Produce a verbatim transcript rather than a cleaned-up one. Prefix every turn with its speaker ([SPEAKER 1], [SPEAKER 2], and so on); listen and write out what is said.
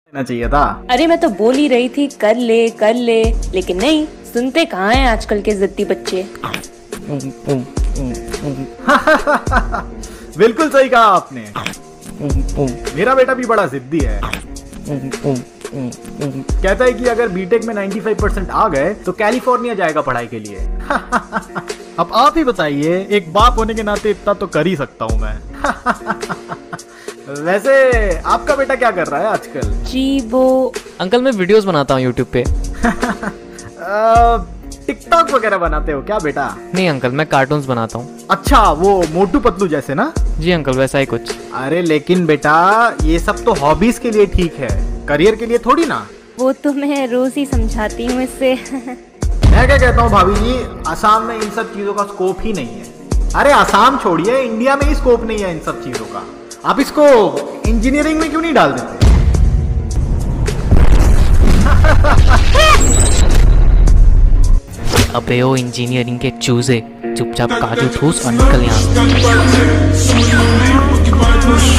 [SPEAKER 1] देना चाहिए था।
[SPEAKER 2] अरे मैं तो बोल ही रही थी कर ले कर ले, लेकिन नहीं सुनते कहाँ हैं आजकल के जिद्दी बच्चे।
[SPEAKER 1] बिल्कुल सही कहा आपने, मेरा बेटा भी बड़ा जिद्दी है। कहता है कि अगर बीटेक में पचानवे परसेंट आ गए तो कैलिफोर्निया जाएगा पढ़ाई के लिए। अब आप ही बताइए, एक बाप होने के नाते इतना तो कर ही सकता हूँ मैं। वैसे आपका बेटा क्या कर रहा है आजकल?
[SPEAKER 2] जी वो
[SPEAKER 3] अंकल मैं वीडियोस बनाता हूँ यूट्यूब पे।
[SPEAKER 1] टिकटॉक वगैरह बनाते हो क्या बेटा?
[SPEAKER 3] नहीं अंकल, मैं कार्टून्स बनाता हूँ।
[SPEAKER 1] अच्छा, वो मोटू पतलू जैसे ना?
[SPEAKER 3] जी अंकल, वैसा ही कुछ।
[SPEAKER 1] अरे लेकिन बेटा ये सब तो हॉबीज के लिए ठीक है, करियर के लिए थोड़ी ना।
[SPEAKER 2] वो तो मैं रोज ही समझाती हूँ इससे।
[SPEAKER 1] मैं क्या कहता हूँ भाभी जी, असम में इन सब चीजों का स्कोप ही नहीं है। अरे असम छोड़िए, इंडिया में ही स्कोप नहीं है इन सब चीजों का। आप इसको इंजीनियरिंग में क्यों नहीं डाल देते?
[SPEAKER 3] अबे ओ इंजीनियरिंग के चूजे, चुपचाप काजू ठूस और निकल यहाँ से।